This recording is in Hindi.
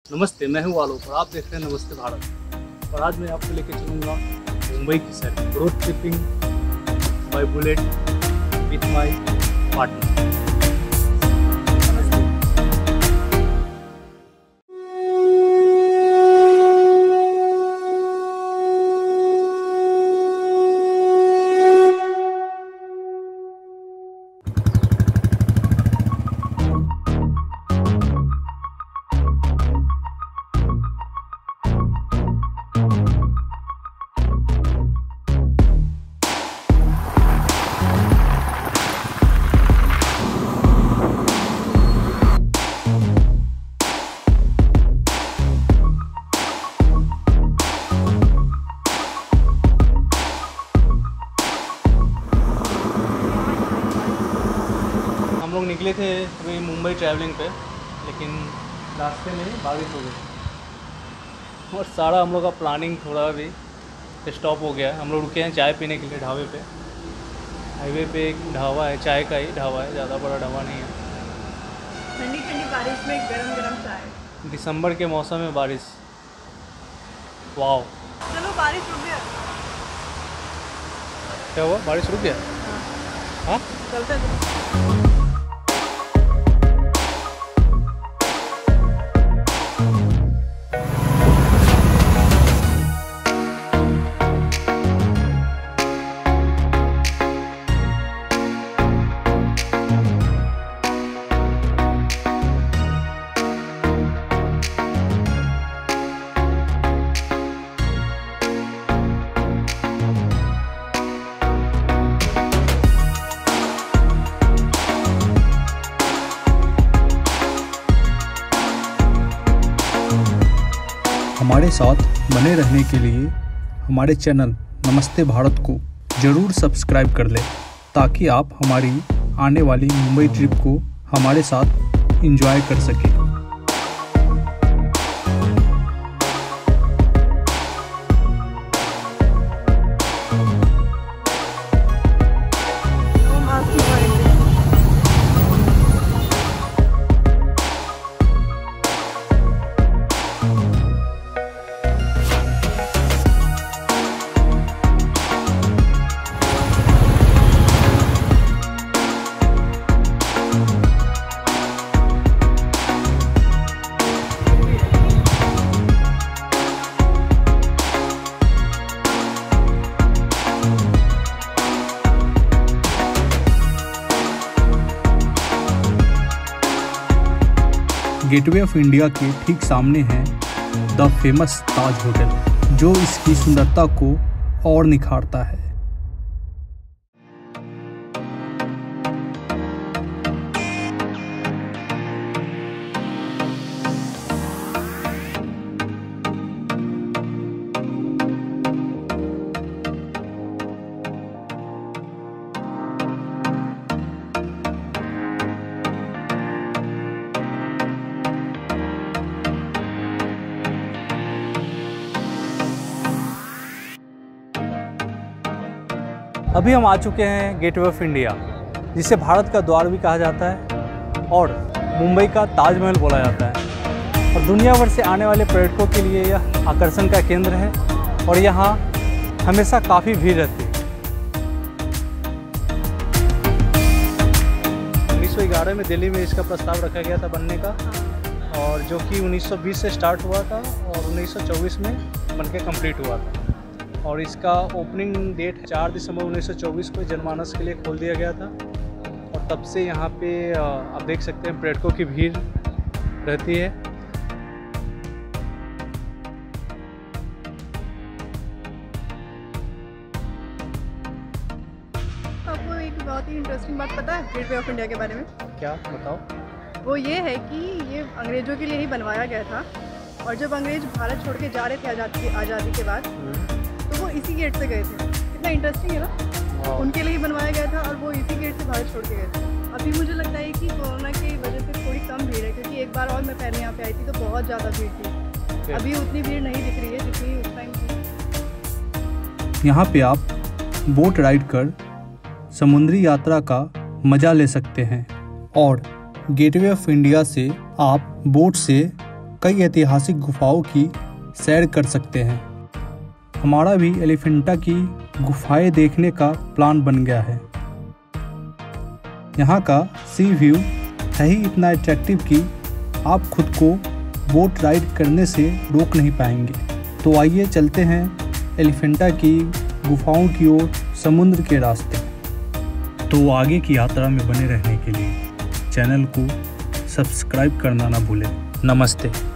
नमस्ते, मैं हूँ आलोक और आप देख रहे हैं नमस्ते भारत। और आज मैं आपको लेके चलूँगा मुंबई की सैर, road tripping by bullet with my partner. हम लोग निकले थे अभी मुंबई ट्रैवलिंग पे, लेकिन रास्ते में बारिश हो गई और सारा हम लोग का प्लानिंग थोड़ा भी स्टॉप हो गया है। हम लोग रुके हैं चाय पीने के लिए ढाबे पे। हाईवे पे एक ढाबा है, चाय का ही ढाबा है, ज़्यादा बड़ा ढाबा नहीं है। ठंडी ठंडी बारिश में गरम गरम चाय, दिसंबर के मौसम में बारिश, वाह। चलो बारिश रुक गया। क्या हुआ, बारिश रुक गया? हाँ चलते हैं। हमारे साथ बने रहने के लिए हमारे चैनल नमस्ते भारत को ज़रूर सब्सक्राइब कर लें, ताकि आप हमारी आने वाली मुंबई ट्रिप को हमारे साथ एंजॉय कर सकें। गेटवे ऑफ इंडिया के ठीक सामने है द फेमस ताज होटल, जो इसकी सुंदरता को और निखारता है। अभी हम आ चुके हैं गेटवे ऑफ इंडिया, जिसे भारत का द्वार भी कहा जाता है और मुंबई का ताजमहल बोला जाता है। और दुनिया भर से आने वाले पर्यटकों के लिए यह आकर्षण का केंद्र है और यहाँ हमेशा काफ़ी भीड़ रहती है। 1911 में दिल्ली में इसका प्रस्ताव रखा गया था बनने का, और जो कि 1920 से स्टार्ट हुआ था और 1924 में बनके कंप्लीट हुआ था। और इसका ओपनिंग डेट 4 दिसंबर 1924 को जनमानस के लिए खोल दिया गया था। और तब से यहाँ पे आप देख सकते हैं पर्यटकों की भीड़ रहती है। आपको एक बहुत ही इंटरेस्टिंग बात पता है गेटवे ऑफ इंडिया के बारे में? क्या बताओ? वो ये है कि ये अंग्रेज़ों के लिए ही बनवाया गया था, और जब अंग्रेज भारत छोड़ के जा रहे थे आज़ादी के बाद, तो वो इसी गेट से गए थे। कितना इंटरेस्टिंग है ना? उनके लिए ही बनवाया गया था और वो इसी गेट से भारत छोड़ के गए थे। अभी मुझे लगता है कि कोरोना की वजह से थोड़ी कम भीड़ है, क्योंकि एक बार और मैं पहले यहाँ पे आई थी तो बहुत ज़्यादा भीड़ थी। अभी उतनी भीड़ नहीं दिख रही है जितनी उस टाइम थी। यहाँ पे आप बोट राइड कर समुद्री यात्रा का मज़ा ले सकते हैं, और गेटवे ऑफ इंडिया से आप बोट से कई ऐतिहासिक गुफाओं की सैर कर सकते हैं। हमारा भी एलिफेंटा की गुफाएं देखने का प्लान बन गया है। यहाँ का सी व्यू है ही इतना अट्रैक्टिव कि आप खुद को बोट राइड करने से रोक नहीं पाएंगे। तो आइए चलते हैं एलिफेंटा की गुफाओं की ओर समुद्र के रास्ते। तो आगे की यात्रा में बने रहने के लिए चैनल को सब्सक्राइब करना ना भूलें। नमस्ते।